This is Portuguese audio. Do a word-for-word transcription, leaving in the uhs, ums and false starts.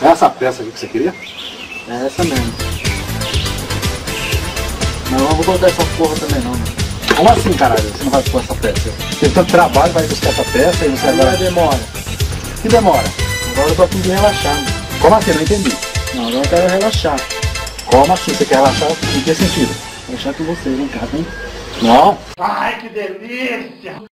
É essa peça aqui que você queria? É essa mesmo. Não, eu não vou botar essa porra também não, mano. Como assim, caralho? Você não vai pôr essa peça? Tem tanto trabalho, vai buscar essa peça e você Agora agora... demora. Que demora? Agora eu tô a fim de relaxar, mano. Como assim? Não entendi. Não, agora eu quero relaxar. Como assim? Você quer relaxar? Em que sentido? Relaxar com vocês, vem cá, vem. Não. Ai, que delícia!